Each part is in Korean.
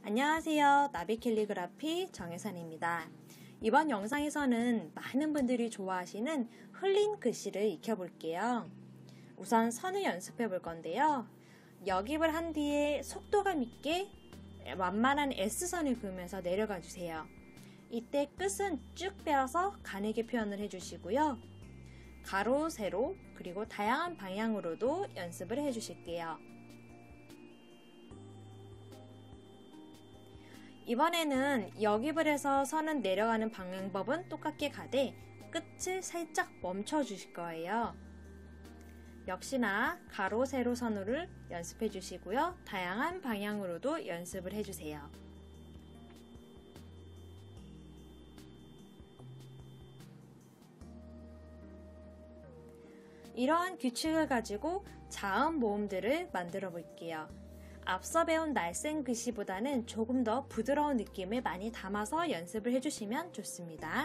안녕하세요. 나비 캘리그라피 정혜선입니다. 이번 영상에서는 많은 분들이 좋아하시는 흘린 글씨를 익혀볼게요. 우선 선을 연습해 볼 건데요. 역입을 한 뒤에 속도감 있게 완만한 S선을 그으면서 내려가 주세요. 이때 끝은 쭉 빼어서 가늘게 표현을 해주시고요. 가로, 세로, 그리고 다양한 방향으로도 연습을 해주실게요. 이번에는 역입을 해서 선은 내려가는 방향법은 똑같게 가되 끝을 살짝 멈춰 주실 거예요. 역시나 가로, 세로 선호를 연습해 주시고요. 다양한 방향으로도 연습을 해주세요. 이러한 규칙을 가지고 자음 모음들을 만들어 볼게요. 앞서 배운 날쌘 글씨보다는 조금 더 부드러운 느낌을 많이 담아서 연습을 해주시면 좋습니다.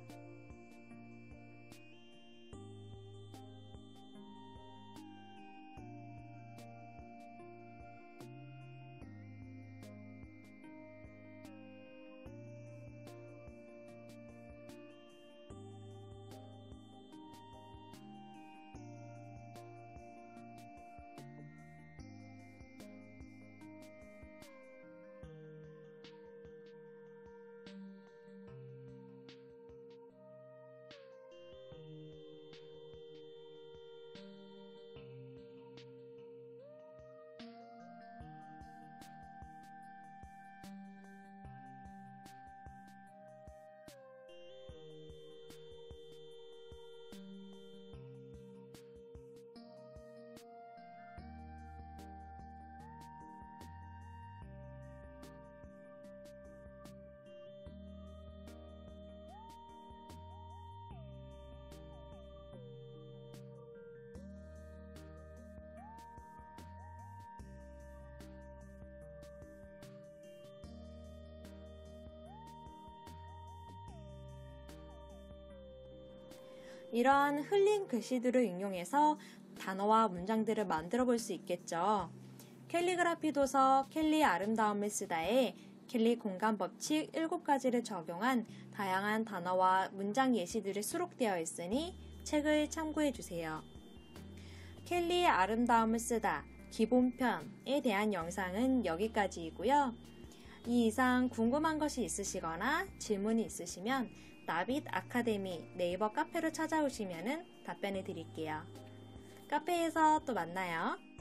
이러한 흘린 글씨들을 ing용해서 단어와 문장들을 만들어 볼 수 있겠죠. 캘리그라피 도서 캘리의 아름다움을 쓰다에 캘리 공간 법칙 7가지를 적용한 다양한 단어와 문장 예시들이 수록되어 있으니 책을 참고해 주세요. 캘리의 아름다움을 쓰다 기본편에 대한 영상은 여기까지이고요. 이 이상 궁금한 것이 있으시거나 질문이 있으시면 나빗 아카데미 네이버 카페로 찾아오시면 답변해 드릴게요. 카페에서 또 만나요.